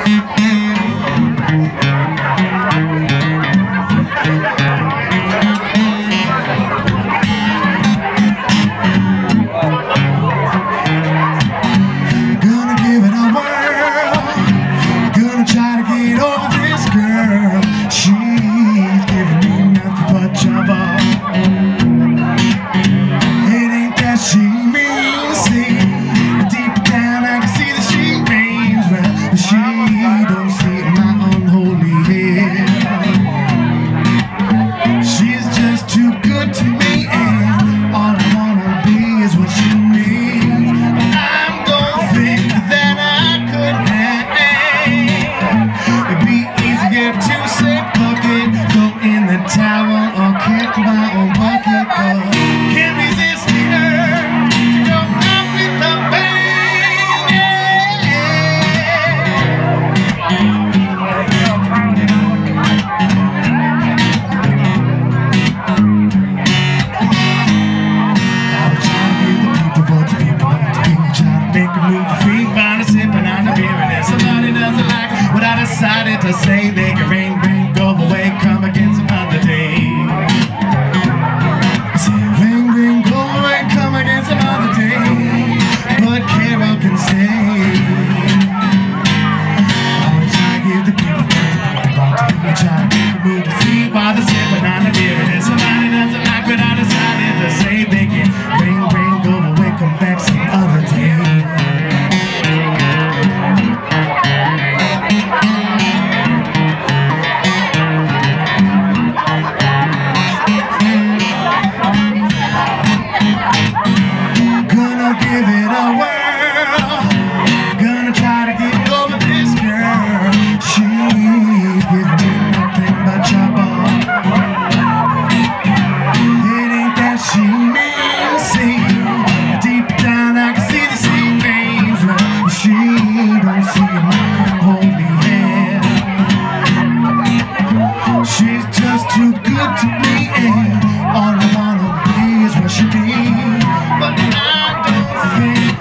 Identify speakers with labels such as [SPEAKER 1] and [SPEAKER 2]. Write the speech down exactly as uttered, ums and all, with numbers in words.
[SPEAKER 1] To say they can ring, ring, go away, come again some other day. Say ring, ring, go away, come again some other day. But Carol can stay. I would try to give the people about to people try to move the feet while they're sipping on the beer. And if somebody doesn't like what I decided to say, they can ring, ring, go away, come back some other day. She's just too good to me, and all I wanna be is what she be. But I don't think